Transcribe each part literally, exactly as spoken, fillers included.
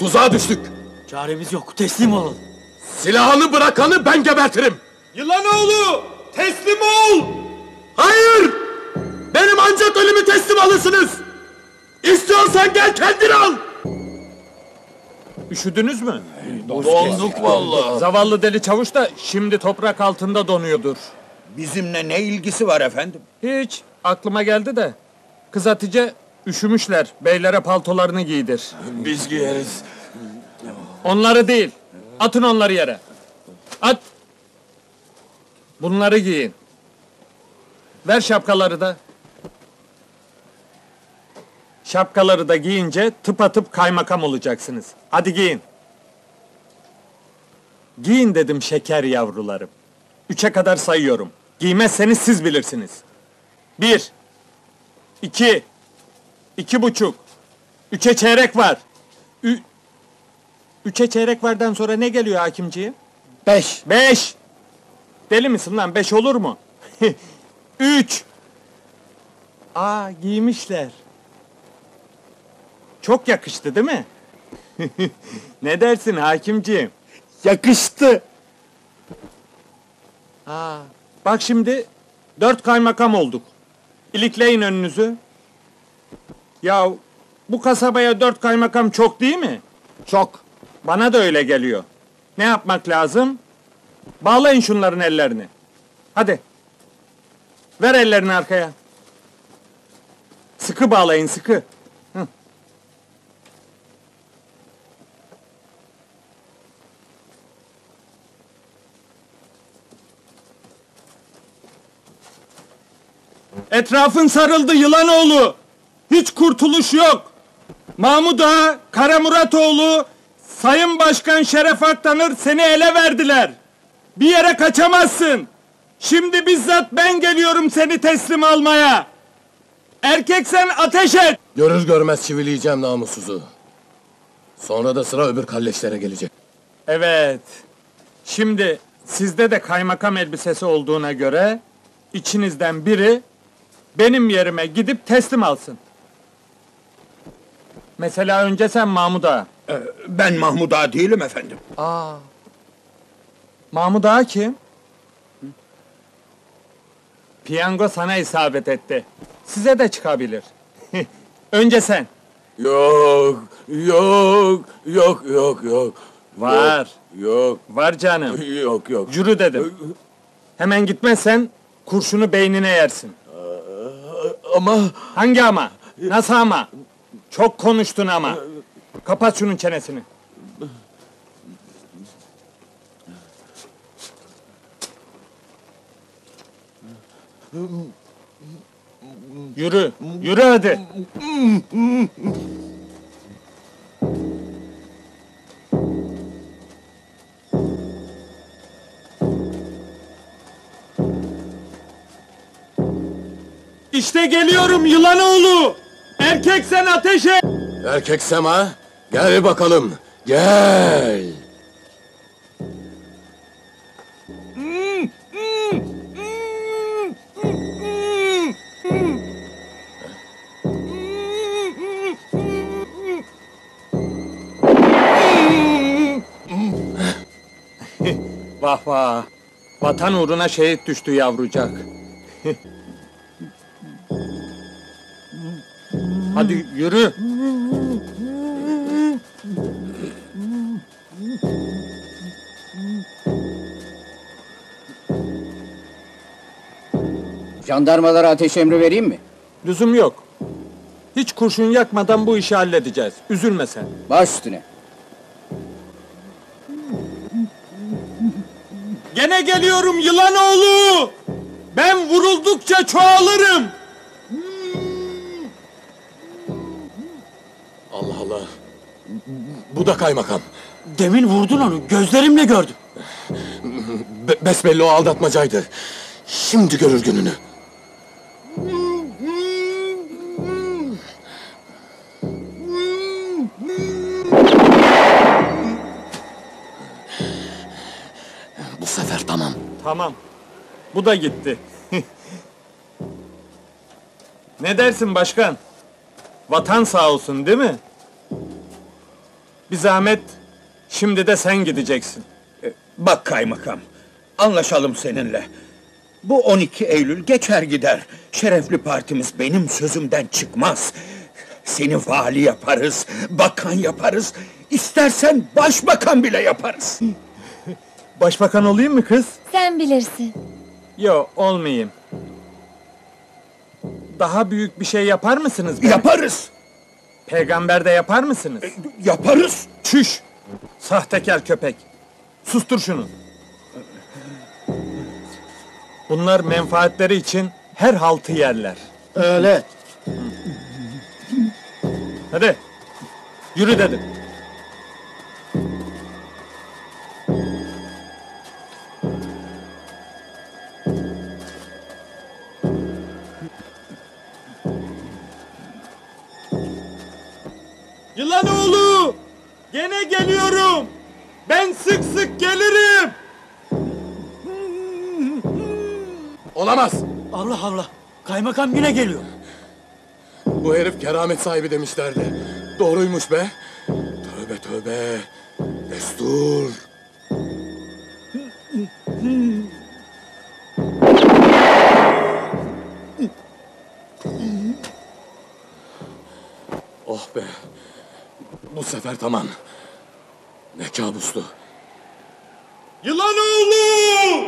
Tuzağa düştük. Çaremiz yok, teslim olun. Silahını bırakanı ben gebertirim. Yılanoğlu, teslim ol! Hayır! Benim ancak ölümü teslim alırsınız. İstiyorsan gel kendin al. Üşüdünüz mü? Donduk vallahi. Zavallı deli çavuş da şimdi toprak altında donuyordur. Bizimle ne ilgisi var efendim? Hiç, aklıma geldi de. Kız Hatice üşümüşler, beylere paltolarını giydir. Biz giyeriz. Onları değil, atın onları yere. At! Bunları giyin. Ver şapkaları da. Şapkaları da giyince tıpatıp kaymakam olacaksınız. Hadi giyin. Giyin dedim şeker yavrularım. Üçe kadar sayıyorum. Giymezseniz siz bilirsiniz. Bir. İki. İki buçuk. Üçe çeyrek var. Ü... Üçe çeyrek vardan sonra ne geliyor hakimciğim? Beş. Beş. Deli misin lan? Beş olur mu? Üç. Aa, giymişler. Çok yakıştı değil mi? Ne dersin hakimciğim? Yakıştı. Aa, bak şimdi dört kaymakam olduk. İlikleyin önünüzü. Ya bu kasabaya dört kaymakam çok değil mi? Çok. Bana da öyle geliyor. Ne yapmak lazım? Bağlayın şunların ellerini. Hadi. Ver ellerini arkaya. Sıkı bağlayın, sıkı. Hı. Etrafın sarıldı Yılanoğlu. Hiç kurtuluş yok. Mahmud Ağa, Karamuratoğlu, Sayın Başkan Şeref Aktanır seni ele verdiler. Bir yere kaçamazsın. Şimdi bizzat ben geliyorum seni teslim almaya. Erkeksen ateş et. Görür görmez çivileyeceğim namussuzu. Sonra da sıra öbür kalleşlere gelecek. Evet. Şimdi sizde de kaymakam elbisesi olduğuna göre içinizden biri benim yerime gidip teslim alsın. Mesela önce sen Mahmud Ağa. Ee, ben Mahmud Ağa değilim efendim. Aa. Mahmud Ağa kim? Piyango sana isabet etti. Size de çıkabilir. Önce sen. Yok, yok, yok, yok, yok. Var. Yok, Var canım. yok, yok. Yürü dedim. Hemen gitmezsen kurşunu beynine yersin. Ama Hangi ama? Nasıl ama? Çok konuştun ama. Kapat şunun çenesini. Yürü, yürü hadi. İşte geliyorum Yılanoğlu. Erkeksen ateş et. erkeksem ha? Gel bakalım, gel. Vah vah. Vatan uğruna şehit düştü yavrucak. Hadi yürü. Jandarmalara ateş emri vereyim mi? Lüzum yok. Hiç kurşun yakmadan bu işi halledeceğiz. Üzülme sen. Baş üstüne. Gene geliyorum Yılanoğlu. Ben vuruldukça çoğalırım. Allah Allah. Bu da kaymakam. Demin vurdun onu, gözlerimle gördüm. Be besbelli o aldatmacaydı. Şimdi görür gününü. Bu sefer tamam. Tamam. Bu da gitti. Ne dersin başkan? Vatan sağ olsun değil mi? Bir zahmet, şimdi de sen gideceksin. Bak kaymakam, anlaşalım seninle. Bu on iki Eylül geçer gider. Şerefli partimiz benim sözümden çıkmaz. Seni vali yaparız, bakan yaparız. İstersen başbakan bile yaparız. Başbakan olayım mı kız? Sen bilirsin. Yo, olmayayım. Daha büyük bir şey yapar mısınız benim? Yaparız, Peygamber de yapar mısınız? yaparız. Çüş! Sahtekar köpek! Sustur şunu! Bunlar menfaatleri için her haltı yerler. Öyle. Hadi! Yürü dedim! Yılanoğlu! Gene geliyorum! Ben sık sık gelirim! Olamaz. Allah Allah. Kaymakam yine geliyor. Bu herif keramet sahibi demişlerdi. Doğruymuş be. Tövbe tövbe. Destur. Oh be. Bu sefer tamam. Ne kabustu. Yılanoğlu!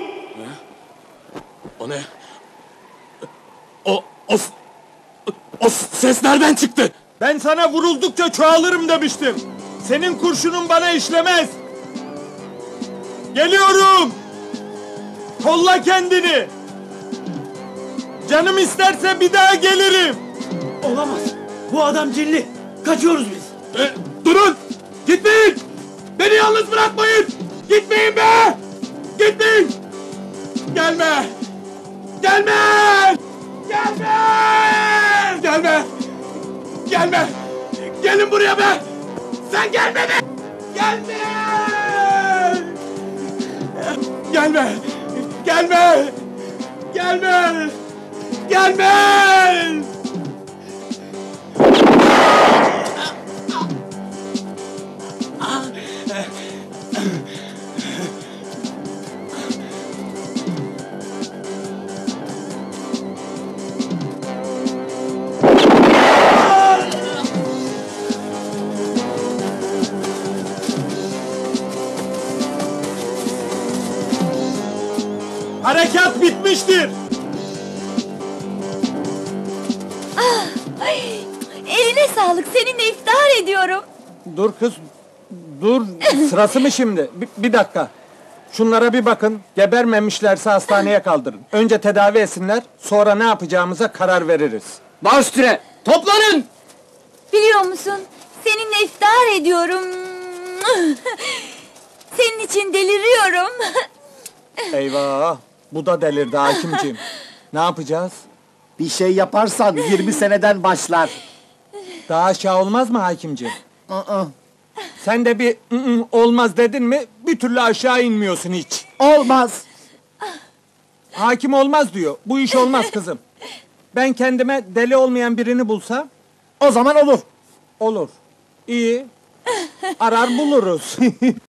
O ne? O, o, o ses nereden çıktı? Ben sana vuruldukça çoğalırım demiştim. Senin kurşunun bana işlemez. Geliyorum. Kolla kendini. Canım isterse bir daha gelirim. Olamaz. Bu adam cinli. Kaçıyoruz biz. E, durun! Gitmeyin! Beni yalnız bırakmayın! Gitmeyin be! Gitmeyin! Gelme! Gelme! Gelme! Gelme! Gelme! Gelin buraya be! Sen gelme be! Gelme! Gelme! Gelme! Gelme! Gelme! Harekat bitmiştir. Ay, eline sağlık. Seninle iftihar ediyorum. Dur kız, dur. Sırası mı şimdi? Bir, bir dakika. Şunlara bir bakın. Gebermemişlerse hastaneye kaldırın. Önce tedavi etsinler, sonra ne yapacağımıza karar veririz. Baş üstüne! Toplanın! Biliyor musun? Seninle iftihar ediyorum. Senin için deliriyorum. Eyvah! Bu da delirdi hakimciğim. Ne yapacağız? Bir şey yaparsan yirmi seneden başlar. Daha aşağı olmaz mı hakimciğim? Sen de bir ı -ı, olmaz dedin mi bir türlü aşağı inmiyorsun hiç. Olmaz. Hakim olmaz diyor. Bu iş olmaz kızım. Ben kendime deli olmayan birini bulsam O zaman olur. olur. İyi. Arar buluruz.